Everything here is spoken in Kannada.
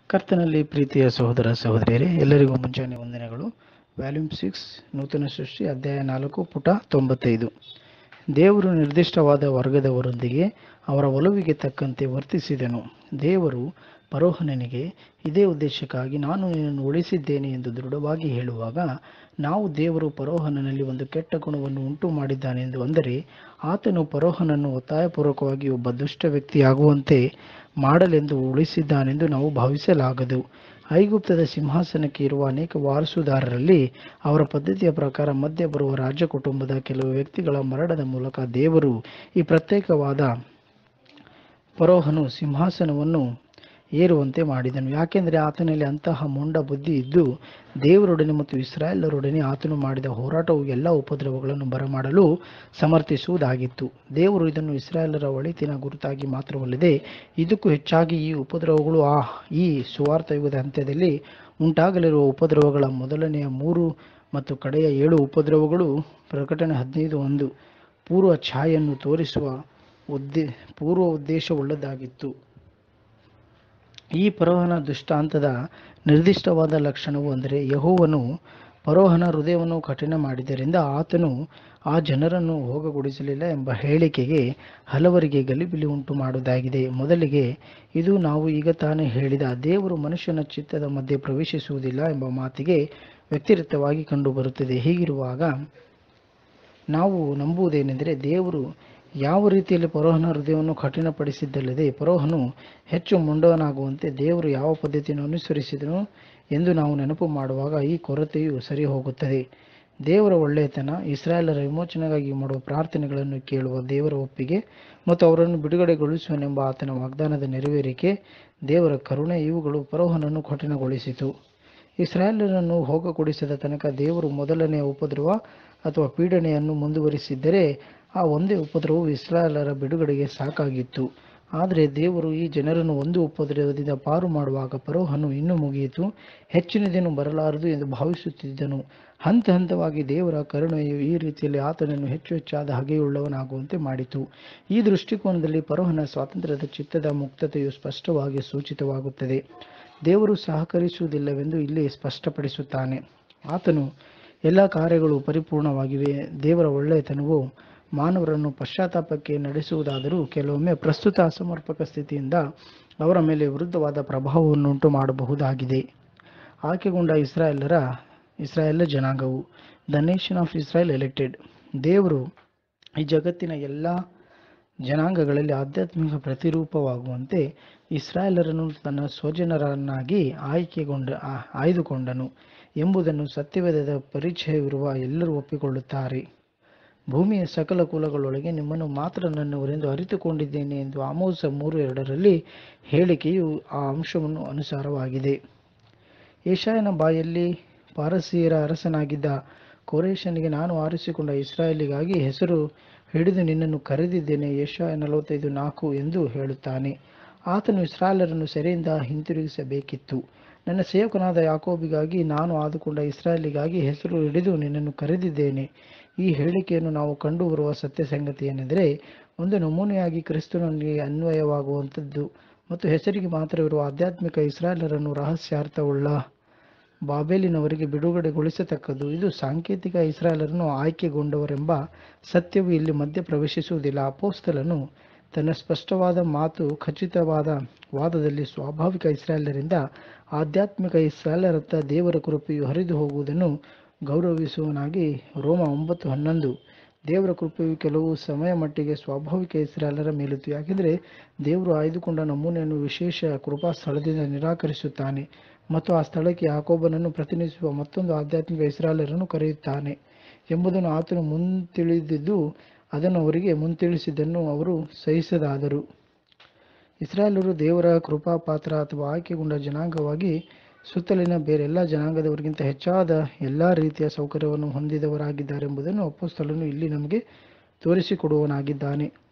ಕರ್ತನಲ್ಲಿ ಪ್ರೀತಿಯ ಸಹೋದರ ಸಹೋದರಿಯರೇ, ಎಲ್ಲರಿಗೂ ಮುಂಜಾನೆ ವಂದನೆಗಳು. ವ್ಯಾಲ್ಯೂಮ್ 6, ನೂತನ ಸೃಷ್ಟಿ, ಅಧ್ಯಾಯ 4, ಪುಟ 95. ದೇವರು ನಿರ್ದಿಷ್ಟವಾದ ವರ್ಗದವರೊಂದಿಗೆ ಅವರ ಒಲವಿಗೆ ತಕ್ಕಂತೆ ವರ್ತಿಸಿದನು. ದೇವರು ಫರೋಹನಿಗೆ ಇದೇ ಉದ್ದೇಶಕ್ಕಾಗಿ ನಾನು ನಿನ್ನನ್ನು ಉಳಿಸಿದ್ದೇನೆ ಎಂದು ದೃಢವಾಗಿ ಹೇಳುವಾಗ, ನಾವು ದೇವರು ಫರೋಹನಲ್ಲಿ ಒಂದು ಕೆಟ್ಟ ಗುಣವನ್ನು ಉಂಟು ಮಾಡಿದ್ದಾನೆಂದು, ಅಂದರೆ ಆತನು ಫರೋಹನನ್ನು ಒತ್ತಾಯಪೂರ್ವಕವಾಗಿ ಒಬ್ಬ ದುಷ್ಟ ವ್ಯಕ್ತಿಯಾಗುವಂತೆ ಮಾಡಲೆಂದು ಉಳಿಸಿದ್ದಾನೆಂದು ನಾವು ಭಾವಿಸಲಾಗದು. ಐಗುಪ್ತದ ಸಿಂಹಾಸನಕ್ಕೆ ಇರುವ ಅನೇಕ ವಾರಸುದಾರರಲ್ಲಿ ಅವರ ಪದ್ಧತಿಯ ಪ್ರಕಾರ ಮಧ್ಯೆ ಬರುವ ರಾಜಕುಟುಂಬದ ಕೆಲವು ವ್ಯಕ್ತಿಗಳ ಮರಣದ ಮೂಲಕ ದೇವರು ಈ ಪ್ರತ್ಯೇಕವಾದ ಫರೋಹನು ಸಿಂಹಾಸನವನ್ನು ಏರುವಂತೆ ಮಾಡಿದನು. ಯಾಕೆಂದರೆ ಆತನಲ್ಲಿ ಅಂತಹ ಮೊಂಡ ಬುದ್ಧಿ ಇದ್ದು, ದೇವರೊಡನೆ ಮತ್ತು ಇಸ್ರಾಯೇಲರೊಡನೆ ಆತನು ಮಾಡಿದ ಹೋರಾಟವು ಎಲ್ಲ ಉಪದ್ರವಗಳನ್ನು ಬರಮಾಡಲು ಸಮರ್ಥಿಸುವುದಾಗಿತ್ತು. ದೇವರು ಇದನ್ನು ಇಸ್ರಾಯೇಲರ ಒಳಿತಿನ ಗುರುತಾಗಿ ಮಾತ್ರವಲ್ಲದೆ, ಇದಕ್ಕೂ ಹೆಚ್ಚಾಗಿ ಈ ಉಪದ್ರವಗಳು ಈ ಸುವಾರ್ಥ ಯುಗದ ಅಂತ್ಯದಲ್ಲಿ ಉಂಟಾಗಲಿರುವ ಉಪದ್ರವಗಳ ಮೊದಲನೆಯ 3 ಮತ್ತು ಕಡೆಯ 7 ಉಪದ್ರವಗಳು, ಪ್ರಕಟಣೆ 15:1, ಪೂರ್ವ ಛಾಯೆಯನ್ನು ತೋರಿಸುವ ಪೂರ್ವ ಉದ್ದೇಶವುಳ್ಳದ್ದಾಗಿತ್ತು. ಈ ಫರೋಹನ ದುಷ್ಟಾಂತದ ನಿರ್ದಿಷ್ಟವಾದ ಲಕ್ಷಣವು, ಅಂದರೆ ಯೆಹೋವನು ಫರೋಹನ ಹೃದಯವನ್ನು ಕಠಿಣ ಮಾಡಿದ್ದರಿಂದ ಆತನು ಆ ಜನರನ್ನು ಹೋಗಗೊಡಿಸಲಿಲ್ಲ ಎಂಬ ಹೇಳಿಕೆಗೆ ಹಲವರಿಗೆ ಗಲಿಬಿಲಿ ಉಂಟು ಮಾಡುವುದಾಗಿದೆ. ಮೊದಲಿಗೆ, ಇದು ನಾವು ಈಗ ತಾನೇ ಹೇಳಿದ ದೇವರು ಮನುಷ್ಯನ ಚಿತ್ತದ ಮಧ್ಯೆ ಪ್ರವೇಶಿಸುವುದಿಲ್ಲ ಎಂಬ ಮಾತಿಗೆ ವ್ಯತಿರಿಕ್ತವಾಗಿ ಕಂಡುಬರುತ್ತದೆ. ಹೀಗಿರುವಾಗ ನಾವು ನಂಬುವುದೇನೆಂದರೆ, ದೇವರು ಯಾವ ರೀತಿಯಲ್ಲಿ ಫರೋಹನ ಹೃದಯವನ್ನು ಕಠಿಣಪಡಿಸಿದ್ದಲ್ಲದೆ, ಫರೋಹನು ಹೆಚ್ಚು ಮೊಂಡನಾಗುವಂತೆ ದೇವರು ಯಾವ ಪದ್ಧತಿಯನ್ನು ಅನುಸರಿಸಿದನು ಎಂದು ನಾವು ನೆನಪು ಮಾಡುವಾಗ ಈ ಕೊರತೆಯು ಸರಿ ಹೋಗುತ್ತದೆ. ದೇವರ ಒಳ್ಳೆಯತನ, ಇಸ್ರಾಯೇಲರ ವಿಮೋಚನೆಗಾಗಿ ಮಾಡುವ ಪ್ರಾರ್ಥನೆಗಳನ್ನು ಕೇಳುವ ದೇವರ ಒಪ್ಪಿಗೆ ಮತ್ತು ಅವರನ್ನು ಬಿಡುಗಡೆಗೊಳಿಸುವನೆಂಬ ಆತನ ವಾಗ್ದಾನದ ನೆರವೇರಿಕೆ, ದೇವರ ಕರುಣೆ, ಇವುಗಳು ಫರೋಹನನ್ನು ಕಠಿಣಗೊಳಿಸಿತು. ಇಸ್ರಾಯೇಲರನ್ನು ಹೋಗಗೊಡಿಸದ ತನಕ ದೇವರು ಮೊದಲನೆಯ ಉಪದ್ರವ ಅಥವಾ ಪೀಡನೆಯನ್ನು ಮುಂದುವರಿಸಿದ್ದರೆ ಆ ಒಂದೇ ಉಪದ್ರವವು ಇಸ್ರಾಯೇಲರ ಬಿಡುಗಡೆಗೆ ಸಾಕಾಗಿತ್ತು. ಆದರೆ ದೇವರು ಈ ಜನರನ್ನು ಒಂದು ಉಪದ್ರವದಿಂದ ಪಾರು ಮಾಡುವಾಗ ಫರೋಹನು ಇನ್ನೂ ಮುಗಿಯಿತು, ಹೆಚ್ಚಿನದೇನು ಬರಲಾರದು ಎಂದು ಭಾವಿಸುತ್ತಿದ್ದನು. ಹಂತ ಹಂತವಾಗಿ ದೇವರ ಕರುಣೆಯು ಈ ರೀತಿಯಲ್ಲಿ ಆತನನ್ನು ಹೆಚ್ಚು ಹೆಚ್ಚಾದ ಹಗೆಯುಳ್ಳವನಾಗುವಂತೆ ಮಾಡಿತು. ಈ ದೃಷ್ಟಿಕೋನದಲ್ಲಿ ಫರೋಹನ ಸ್ವಾತಂತ್ರ್ಯದ ಚಿತ್ತದ ಮುಕ್ತತೆಯು ಸ್ಪಷ್ಟವಾಗಿ ಸೂಚಿತವಾಗುತ್ತದೆ. ದೇವರು ಸಹಕರಿಸುವುದಿಲ್ಲವೆಂದು ಇಲ್ಲಿ ಸ್ಪಷ್ಟಪಡಿಸುತ್ತಾನೆ. ಆತನು ಎಲ್ಲ ಕಾರ್ಯಗಳು ಪರಿಪೂರ್ಣವಾಗಿವೆ. ದೇವರ ಒಳ್ಳೆಯತನವು ಮಾನವರನ್ನು ಪಶ್ಚಾತ್ತಾಪಕ್ಕೆ ನಡೆಸುವುದಾದರೂ ಕೆಲವೊಮ್ಮೆ ಪ್ರಸ್ತುತ ಅಸಮರ್ಪಕ ಸ್ಥಿತಿಯಿಂದ ಅವರ ಮೇಲೆ ವಿರುದ್ಧವಾದ ಪ್ರಭಾವವನ್ನುಂಟು ಮಾಡಬಹುದಾಗಿದೆ. ಆಯ್ಕೆಗೊಂಡ ಇಸ್ರಾಯೇಲ್ ಜನಾಂಗವು, the nation of Israel elected. ದೇವರು ಈ ಜಗತ್ತಿನ ಎಲ್ಲ ಜನಾಂಗಗಳಲ್ಲಿ ಆಧ್ಯಾತ್ಮಿಕ ಪ್ರತಿರೂಪವಾಗುವಂತೆ ಇಸ್ರಾಯೇಲರನ್ನು ತನ್ನ ಸ್ವಜನರನ್ನಾಗಿ ಆಯ್ದುಕೊಂಡನು ಎಂಬುದನ್ನು ಸತ್ಯವೇದದ ಪರಿಚಯವಿರುವ ಎಲ್ಲರೂ ಒಪ್ಪಿಕೊಳ್ಳುತ್ತಾರೆ. ಭೂಮಿಯ ಸಕಲ ಕುಲಗಳೊಳಗೆ ನಿಮ್ಮನ್ನು ಮಾತ್ರ ನನ್ನವರೆಂದು ಅರಿತುಕೊಂಡಿದ್ದೇನೆ ಎಂದು ಆಮೋಸ 3:2 ಹೇಳಿಕೆಯು ಆ ಅಂಶವನ್ನು ಅನುಸಾರವಾಗಿದೆ. ಯೆಶಾಯನ ಬಾಯಲ್ಲಿ ಪಾರಸಿಯರ ಅರಸನಾಗಿದ್ದ ಕೋರೆಷನಿಗೆ, ನಾನು ಆರಿಸಿಕೊಂಡ ಇಸ್ರಾಯೇಲಿಗಾಗಿ ಹೆಸರು ಹಿಡಿದು ನಿನ್ನನ್ನು ಕರೆದಿದ್ದೇನೆ, ಯೆಶಾಯ 45:4 ಎಂದು ಹೇಳುತ್ತಾನೆ. ಆತನು ಇಸ್ರಾಯೇಲರನ್ನು ಸೆರೆಯಿಂದ ಹಿಂತಿರುಗಿಸಬೇಕಿತ್ತು. ನನ್ನ ಸೇವಕನಾದ ಯಾಕೋಬಿಗಾಗಿ, ನಾನು ಆದುಕೊಂಡ ಇಸ್ರಾಯೇಲಿಗಾಗಿ ಹೆಸರು ಹಿಡಿದು ನಿನ್ನನ್ನು ಕರೆದಿದ್ದೇನೆ. ಈ ಹೇಳಿಕೆಯನ್ನು ನಾವು ಕಂಡುಬರುವ ಸತ್ಯ ಸಂಗತಿ ಏನೆಂದರೆ, ಒಂದು ನಮೂನೆಯಾಗಿ ಕ್ರಿಸ್ತನಿಗೆ ಅನ್ವಯವಾಗುವಂಥದ್ದು ಮತ್ತು ಹೆಸರಿಗೆ ಮಾತ್ರವಿರುವ ಆಧ್ಯಾತ್ಮಿಕ ಇಸ್ರಾಯೇಲರನ್ನು ರಹಸ್ಯಾರ್ಥವುಳ್ಳ ಬಾಬೆಲಿನವರಿಗೆ ಬಿಡುಗಡೆಗೊಳಿಸತಕ್ಕದ್ದು. ಇದು ಸಾಂಕೇತಿಕ ಇಸ್ರಾಯೇಲರನ್ನು ಆಯ್ಕೆಗೊಂಡವರೆಂಬ ಸತ್ಯವು ಇಲ್ಲಿ ಮಧ್ಯ ಪ್ರವೇಶಿಸುವುದಿಲ್ಲ. ಅಪೊಸ್ತಲನು ತನ್ನ ಸ್ಪಷ್ಟವಾದ ಮತ್ತು ಖಚಿತವಾದ ವಾದದಲ್ಲಿ ಸ್ವಾಭಾವಿಕ ಇಸ್ರಾಯೇಲರಿಂದ ಆಧ್ಯಾತ್ಮಿಕ ಇಸ್ರಾಯೇಲರತ್ತ ದೇವರ ಕೃಪೆಯು ಹರಿದು ಹೋಗುವುದನ್ನು ಗೌರವಿಸುವವನಾಗಿ, ರೋಮ 9:11, ದೇವರ ಕೃಪೆಯು ಕೆಲವು ಸಮಯ ಮಟ್ಟಿಗೆ ಸ್ವಾಭಾವಿಕ ಇಸ್ರಾಯೇಲರ ಮೇಲಿತ್ತು, ಯಾಕೆಂದರೆ ದೇವರು ಆಯ್ದುಕೊಂಡ ನಮೂನೆಯನ್ನು ವಿಶೇಷ ಕೃಪಾ ಸ್ಥಳದಿಂದ ನಿರಾಕರಿಸುತ್ತಾನೆ ಮತ್ತು ಆ ಸ್ಥಳಕ್ಕೆ ಯಾಕೋಬನನ್ನು ಪ್ರತಿನಿಧಿಸುವ ಮತ್ತೊಂದು ಆಧ್ಯಾತ್ಮಿಕ ಇಸ್ರಾಯೇಲರನ್ನು ಕರೆಯುತ್ತಾನೆ ಎಂಬುದನ್ನು ಆತನು ಮುಂತಿಳಿದಿದ್ದು, ಅದನ್ನು ಅವರಿಗೆ ಮುಂತಿಳಿಸಿದ್ದನ್ನು ಅವರು ಸಹಿಸದಾದರು. ಇಸ್ರಾಯೇಲರು ದೇವರ ಕೃಪಾಪಾತ್ರ ಅಥವಾ ಆಯ್ಕೆಗೊಂಡ ಜನಾಂಗವಾಗಿ ಸುತ್ತಲಿನ ಬೇರೆಲ್ಲ ಜನಾಂಗದವರಿಗಿಂತ ಹೆಚ್ಚಾದ ಎಲ್ಲ ರೀತಿಯ ಸೌಕರ್ಯವನ್ನು ಹೊಂದಿದವರಾಗಿದ್ದಾರೆಂಬುದನ್ನು ಅಪೊಸ್ತಲನು ಇಲ್ಲಿ ನಮಗೆ ತೋರಿಸಿಕೊಡುವವನಾಗಿದ್ದಾನೆ.